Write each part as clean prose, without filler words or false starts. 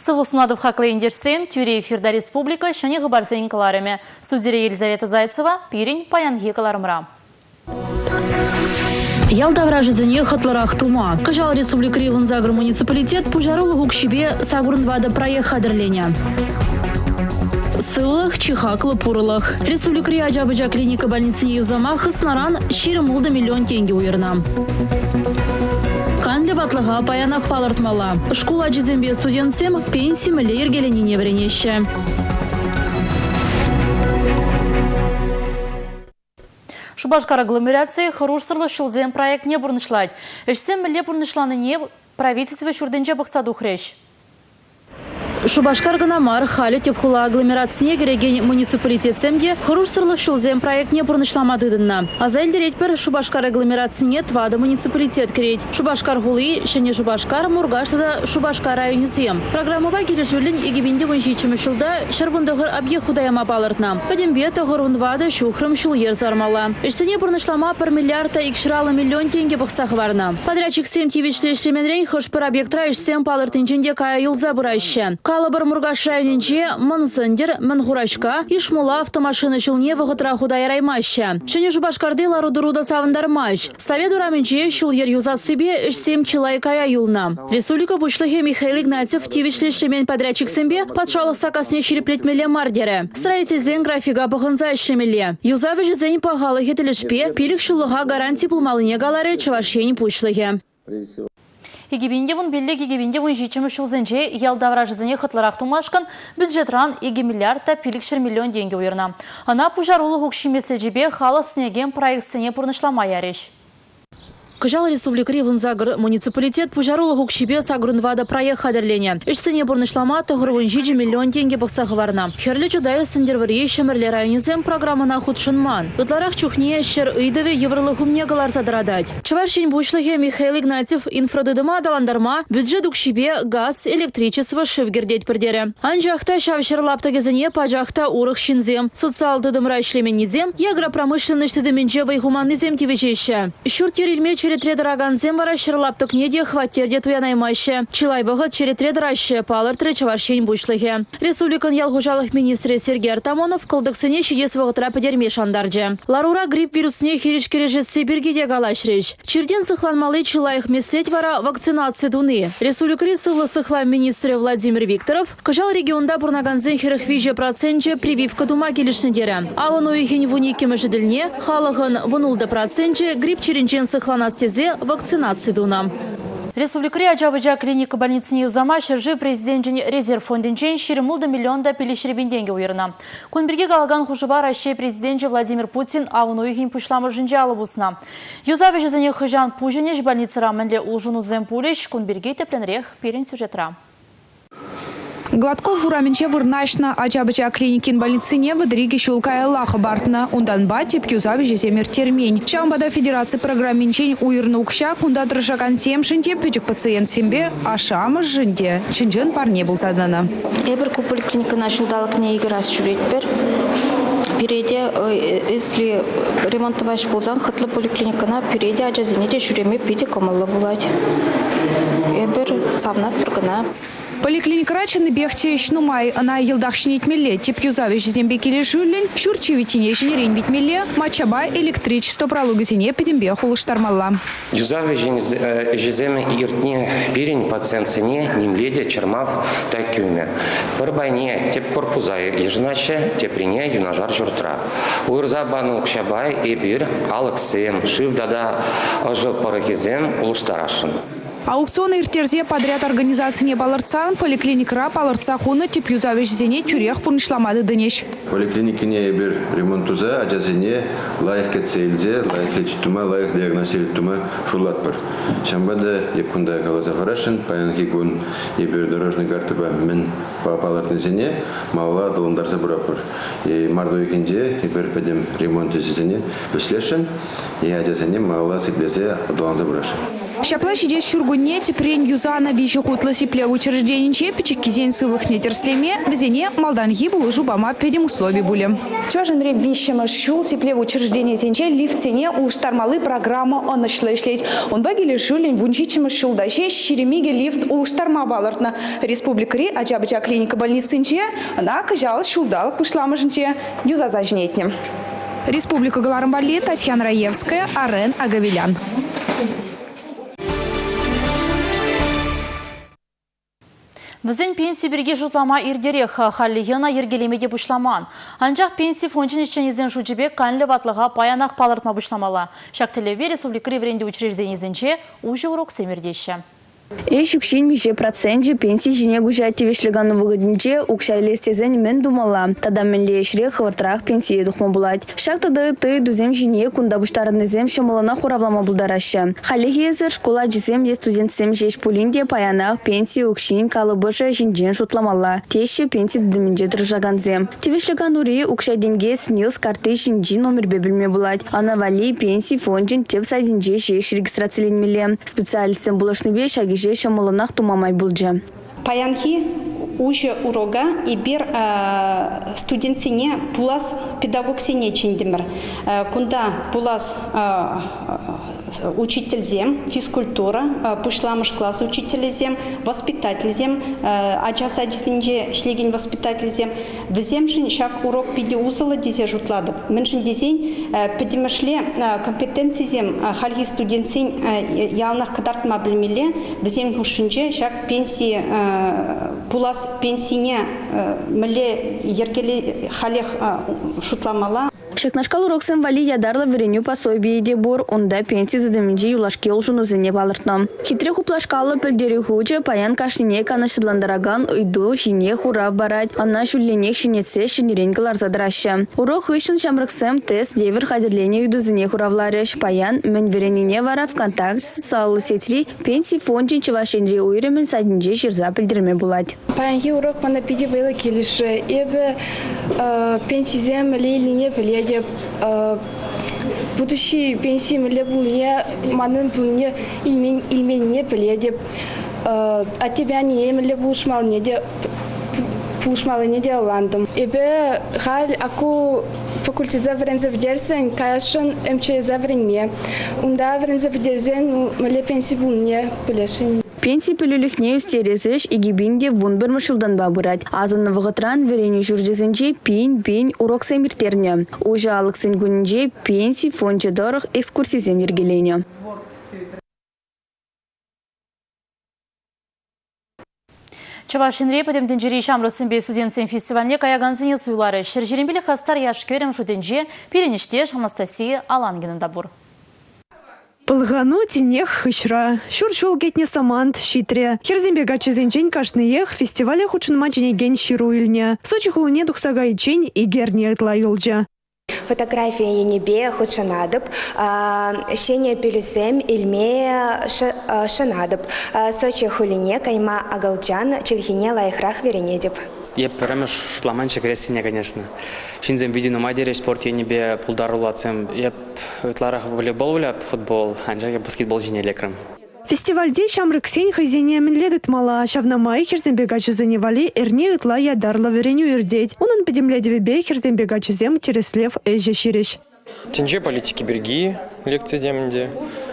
Сылысынадып хақлы ендерсен, Тюре эфирда республика, шане ғыбарзен каларыме. Студия Елизавета Зайцева, Пирин, Паянги каларымра. Ялдавра жизни хатларах тума. Кажал республика Ривензагр муниципалитет пужарулы гукшибе сагурнвада проект хадерленя. Сылых, чихаклы, пурылых. Республика Риаджабыджа клиника больницы Евзамах снаран ширымулды миллион тенге уйырна. Канле ватлыға паянах фалартмала. Школа жезембе студентсем пенсии міле ергеленіне веренеші. Шубашкар агломерации хорушсырлы шылзем проект не бурнышлать. Эшсем міле бурнышланы не правительство шурденже бақсаду хрещ. Шубашкар Ганамар халі тепхула агломерацияне кереген муниципалитетсемде хорушсырлы шылзем проект не бурнышламадыдынна. Азайлдер етпір Шубашкар агломерацияне твады муниципалитет керет. Шубашкар хулы, шене Шубашкар, Мургаштада Шубашкар районезем. Программаба келешулін егебенде выншичімі шылда шарвындығыр абье худаяма балыртна. Падембе тұғырынвады шухрым шул ер зармала. Эшсене бурнышлама 1 миллиарда икширалы миллион тенге бұқсақ варна. Подрядчик сем тивичті эшлеменрен хышпыр объектра эшсем палыртынченде кая юлза бурайшы. Калабыр Мургаш районенче Мансендер, Мангурашка, Ишмула автомашины шылне вғытра худая раймаща. Шене Шубашкарды ларудыруда савындармаш. Совет ураменче шул ер юза себе эшсем чилай кая юлна. Республика Бушлыхе Михаил Игнатьев тивичле шемен подрядчик сембе подшалы сакасне череплетмеле мардере. Строительзен графика бұғынза эшлемеле. Юза вежезен пағалы хетелешпе пилік шулыға гарантий пулмалыне галаре чавашень Бушлыхе. Егебендевун беллег егебендевун жичімі шылзенже ялдавра жизыне хытларақ тумашкан бюджетран 2 миллиардта пилікшір миллион денге уйырна. Ана пужарулы хукшимесі жібе халы снеген проектсене пұрнышламай ареш. Кажал республика Ривензагр муниципалитет пужарулы хукшибе сагрунвада проект хадерлене. Эшсене бурнышлама тұғырвын 7 миллион тенге бұқсағы варна. Херлі жудайы сындервари шемірлі районезем программана худшынман. Ытларақ чухне шер ыйдыве еврлы хумнегалар задырадать. Чуваршень Бушлыхе Михаил Игнатьев инфрадыдыма адаландарма бюджет укшибе газ, электричество шывгердеть пердере. Анжахта шавшер лаптагезене пажахта урых шинзем. Социал дыдымра ишлеменнизем, ягропромышленность дыдыменчевый гуманнизем тивечеща. Шуртер ильме черетре дораганзем вара шырлаптык неде хваттерде туянаймаще. Чилай вғыт черетре дыраще палыр тречаваршень Бушлыхе. Республикан ялхужалық министрі Сергей Артамонов кылдықсыне шидес вғытра педерме шандарже. Ларура грипп вирусне хиришкережесі бергеде галашреш. Черден сыхланмалы чилайық меслет вара вакцинация дуны. Республикари сылы сыхлан министрі Владимир Викторов кажал регионда бурнаганзен хирихвиже процентче прививка дума келішнедері. Алын ойхен вуникемі жиділне, халығын вунулды процентче грипп черенчен сыхланас вакцинации дуна. Республика Риаджабыджа клиника больницы Евзама шыржы президент резерв фондинчен ширимулды миллионда пилишребен деньги уйырна. Кунберге галаган хужыба Россия президент Владимир Путин ауын ойхин пушламы жынжа алыбусна. Юзабыжы зане хыжан пуженеш больницы раменле улжуну земпулеш Кунберге тепленрех перен сюжетра. Гладков ураменче вырнашна Ачабыча клиникин больницине выдриги шулкая лаха бартна. Ундан бати пьюзаби жеземер термень. Чамбада федерации программинчень уйырны укша кунда дрожакан семшинде пючек пациент сембе, а шамы жинде. Чинжен парне был задана. Эбер купол клиника начал дала к ней играть шуретпер. Перейде, если ремонтовать ползан, хатла поликлиникана, перейде аджазините шуреме пити комалла булать. Эбер савнат прогана. Поликлиника рачаны бехте шнумай, она елдахшнит милле, тепьюзавиш зембе келешулин, шурчевитине жинерень бит милле, мачаба электричество пролугазине педембе хулыштармалла. Юзавиш жеземе иртне пирень пациентсене нимледе чермав такюме. Парбайне теп корпузай ежнаше теприне юнажар журтра. Уырзабану кшабай эбир алексем шивдада ажыл парахизем улыштарашын. Аукцион иртерзе подряд организации баларцан, поликлиникра баларца хуна тепьюзавиш зене тюрех пуншламады дынеш. Поликлиникине бир ремонтуза, аджазине лайық кетсейлзе, лайық лечитума, лайық диагностирума шулатпыр. Шамбада епкунда галазафарашын, паянки гун ебер дорожный картыба мен балартын зене, маула дылындарза бурапыр. Мардо екенде ебер педем ремонт зене беслешін, и аджазине маула сиплезе дыланза бурашын. Шапла шиде шургуне тепрен юзана виши хутлы сипле учрежденче пичек кизен сывых нетерслеме везене малданги булыжу бама педем условий буле. Чваженре вишема шул сипле учреждение сенче лифтене улштармалы программа онышлы ишлеть. Он багили шулень вунчичема шулдаше ширемиге лифт улштарма балартна. Республикари Ачабыча клиника больницынче она кажал шулдал пышламыжынче юзаза жнетне. Республика Галарымбали, Татьяна Раевская, Арен Агавилян. Біздің пенсия бірге жұтлама ирдерек халлиена ергелемеде бұшламан. Анжақ пенсия фонжын ішченезен жұджібек қанлы ватлыға паянақ палыртма бұшламала. Шақтылебе республикари вренде учрежденезенче ұжы урок семердеші. Шукшин миже проценте пенсии жіне гужати вешлиганы выгодниче укшайлестезен мен думала. Тада менле ешре хвартрах пенсии духма булать. Шактады ты дузем жіне кунда буштарынызем шамалана хуравлама булдарашы. Халихезер школа жизем е студентсем жеш пулинде паянах пенсии укшин калыбыша жинжен шутламала. Теші пенсии дыминже држаганзем. Тевешлиган ури укшай денге снилс карты жинжи номер бебелме булать. Анавали пенсии фонжин теп сайдинже жеш регистрацияленмеле. Специалистен булашны беш же шамаланах тумамай булджа. Паянхи уже урога и бер студентсине пулас педагогсине чиндимер. Кунда пулас учительзем, физкультура, пушламыш класс учительзем, воспитательзем, аджасадинже шлеген воспитательзем. Взем жин шак урок пиде узала дизе жутлады. Меншин дизень педимешле компетенциязем хальги студентсин ялнах кадартма билмеле. Взем хушинже шак пенсии пулас пенсине мле ергеле халех шутламала. Шекнашкал уроксен вали ядарлы вереню пособие де бор, онда пенсии задаминжи юлашке олжуну зене балыртнам. Хитре хуплашкалы пөлдері хуча паян кашнине канашыдландараган уйду шине хура барать, анна шулленек шинетсе шинеренгалар задыраща. Урок хышын шамрыксем тест девер хадерлене уйду зене хуравларыш, паян мен веренине вара ВКонтакте социалы сетри пенсии фонжин чевашенри уйремен садинже ширза пілдерме булать. Паянги урок мана пиде вейла келиші, ебе пенсизем лейлине піле будущий пенсии мле булне манын булне илменне піле а тебя не мле булшмалне де булшмалне де ландым. Ебе хал аку факультета врензе вдерсен кайшон МЧЗ вренме. Унда врензе вдерсен мле пенсии булне пілешін. Пенсии пилюлихне устерезеш и гибинде вунбер машилдан бабурать. Азанны вғытран вереню журдезенче пень урок семиртерне. Уже алыксен гунинже пенсии фонче дорог экскурсизем ергелене. Чавашинре пөтемден жири шамрысын бей студентсен фестивальне каяганзыне суйлары. Шержеренбелі хастар яшкерем шуденже перенештеш Анастасия Алангинында бур. Пылгану тенех хышра. Шур-шул гетне самант щитре. Херзембега чезенчень кашныех фестивале хучынма ченеген щиру илне. Сочи хулыне духсага ичень и герне ытла юлджа. Фотография енебе хучанадып, щене пелюсем ильме шанадып. Сочи хулине кайма агалджан чельхине лайхрах веренедеп. Я прямо шутламанчик ресине, конечно. Шинзем видео мадере спорт енебе пулдарулацем. Я утларах волейбол вляп футбол, анжа я баскетбол жине лекрым. Фестиваль де шамрыксен хазине менледет мала. Шавнамай херзембега чезеневали эрне ытла ядарла вереню ирдеть. Унын педемледевебе херзембега чезем через лев эже шириш. Тенже политики берги лекции земнде,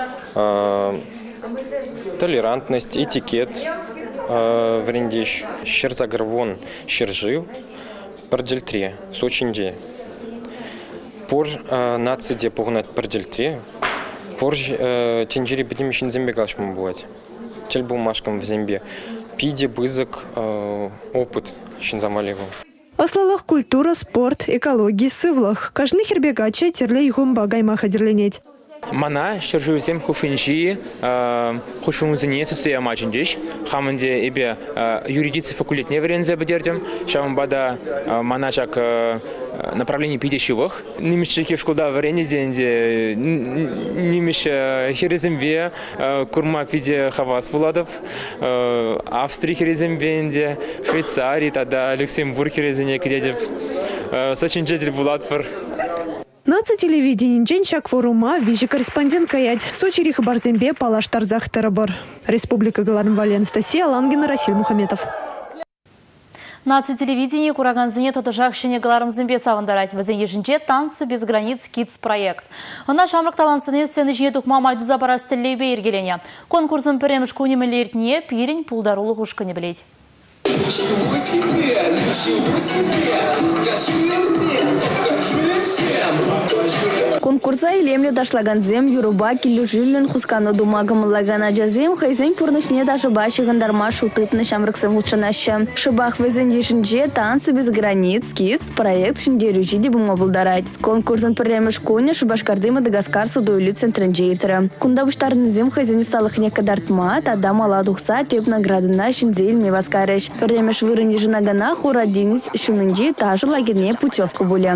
толерантность, этикет, врендиш, щерзагрвон, щержив, пардельтре, сочинде. Пор нациде погнать пардельтре. Позже тенджери будем еще зембегалшмам бывать. Тель бумажкам в зембе. Пиде, бызок, опыт шинзамалеву. Ослалах культура, спорт, экология, сывлах. Каждый хербегача терле игом багайма хадерленеть. Мана щерживсем хушинчи, хушунузине соция мачиндиш. Хаманде ибе юридический факультет не врензе бедердем. Шамбада маначак направление пидещевых. Нимещики в школда врене деньги. Нимеща хереземве курма пиде хавас владов. Австрия хереземвенде, Швейцария, тогда Люксембург херезене кедев. Сочинчатель буладпар. Наци телевидение Дженчак форума вижи корреспондент каять. Сочи рих барзембе палаш тарзах терабар. Республика Галарнвали Анастасия Лангина, Расиль Мухаметов. Наци телевидение Кураганзине татажах шене Галармзембе савандарать. Вазен ежинче танцы без границ Kids проект. Она шамрак талантсыне сцены жне тухма майду запарас телебе иргелене. Конкурсом перемеш кунемелертне пирень пулдарулы хушка не блеть. Ничего себе, покажи всем, покажи. Конкурса илемле дашлаганзем юруба килюжилен хускану думагам лагана джазем хайзен пурнышне даже баши гандарма шутытны шамрыксым лучшанаща. Шибах везен дешинже танцы без границ Kids проект шиндерючи дебума булдарать. Конкурсан перемеш коня Шубашкарды Мадагаскар судойлю центренджейтера. Кундабуштарнызем хайзен сталыхне кадартма тада мала духса теп наградына шинзель меваскарыш. Перемеш вырыни нагана хурадинец шуминджи тажы лагерне путевка буля.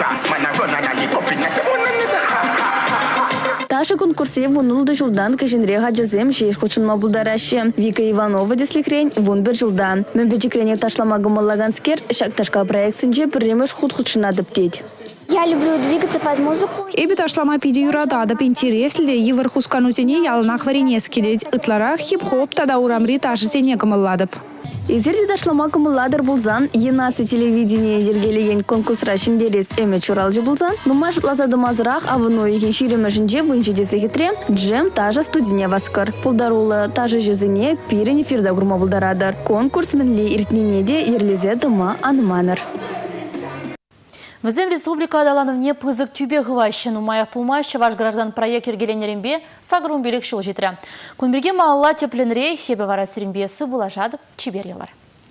Таша конкурсе вунулды жылдан кашенрега джазем шеш хочынма булдараще. Вика Иванова деслихрень вунбер жылдан. Мембеджикрене ташламагы лаганскер шакташка проектсинже перемеш худ-худшина адаптеть. Я люблю двигаться под музыку. Эбит ашлама пиди юрада адап интересле евер хусканузене ялнах варене скелеть. Итларах хип-хоп тада урамри тажызене гамалладып. Изерди ташлама гамалладыр булзан, енасы телевидение ергелеген конкурсра шиндерес эме чуралжы булзан, нумаш лазадымазырақ авыну еген ширемешінже вынжидезе хитре, джем тажа студине васкар. Пулдарулы тажа жезіне пирен эфирда гурма булдарадыр. Конкурс мінле иртненеде ерлезе дыма анманыр. Візем республика адаланывне пызык тюбе ғывайшын умаях пулмайшы ваш граждан проект ергеленерімбе сағырун белек шол жетірі. Күнберге малла тепленре хебе вара сірімбесі бұлажады чиберелар.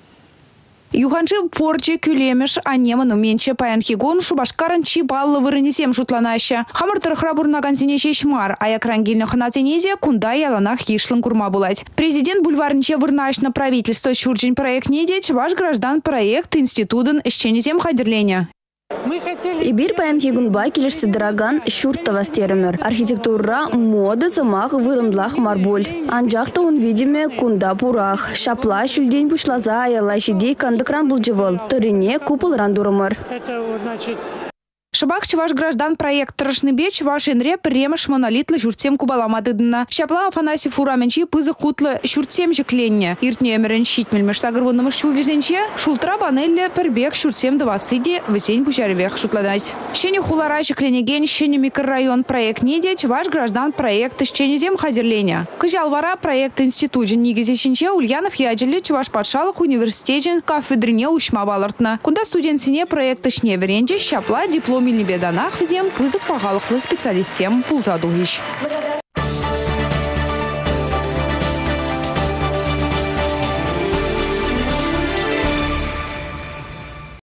Юханчы порче күлемеш анемыну менче паянхигон Шубашкарын чибаллы вырынесем жутланаща. Хамыр храбурнаган зене шешмар, аякрангильны ханазенезе кунда яланах ешлын курма булать. Президент бульварнче вырнашна правительство чурчень проект неде ваш граждан проект институтын ищенезем хадерления. Ибир паянхигунба келешсе дыраган шуртова стеремер. Архитектура, мода замах вырындлах марболь. Анжахта он видиме кунда пурах. Шапла шульдень бушлаза аяла шидей кандыкран булджевал. Торине купол рандурамар. Это значит... Шабах чеваш граждан проект Рашныбе чеваш энре премеш монолитлы журтем кубаламадыдына. Шапла Афанасий Фураменчи пызы хутлы журтем жекленне. Иртне эмерен щитмельмеш сагырвоннымыш шулдезенче шултра банелле пербек журтем давасыде весень пучаревех шутладать. Щене хулара жекленеген щене микрорайон проект неде чеваш граждан проект ищенезем хадерленя. Кыжалвара проект институтжен нигезеченче Ульянов яджели чеваш патшалых университетжен кафедрине ушма балартна. Кунда студентсине проект ишне веренде шапла диплом Мильнебеданах взем пызык пағалықлы специалистем пулзадугиш.